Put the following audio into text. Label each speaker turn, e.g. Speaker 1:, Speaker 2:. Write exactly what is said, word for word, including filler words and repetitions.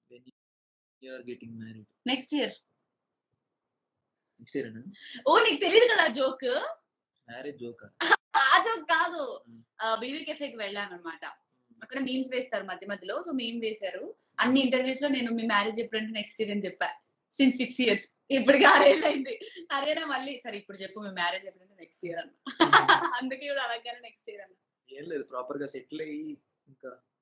Speaker 1: when you are getting married?
Speaker 2: Next year.
Speaker 1: Next year అన్న
Speaker 2: ఓ నీకు తెలియదు కదా జోక్?
Speaker 1: మ్యారేజ్ జోక్
Speaker 2: ఆ జోక్ కాదు. బీబీ కెఫేకి వెళ్ళాను అనమాట. అక్కడ మీమ్స్ వేస్తారు మధ్య మధ్యలో. సో మీమ్ వేశారు. అన్ని ఇంటర్వ్యూస్ లో నేను మీ మ్యారేజ్ ఎప్పుడంటే నెక్స్ట్ ఇయర్ అని చెప్పా. సిన్స్ సిక్స్ ఇయర్స్ ఇప్పటికి ఆరేళ్ళు అయింది. అదేనా మళ్ళీ సరే ఇప్పుడు చెప్పు మీ మ్యారేజ్ ఎప్పుడంటే నెక్స్ట్ ఇయర్ అన్న. అందుకే కూడా అలాగే నెక్స్ట్ ఇయర్ అన్న.
Speaker 1: ఏం లేదు, ప్రాపర్ గా సెటిల్ అయ్యి ఇంకా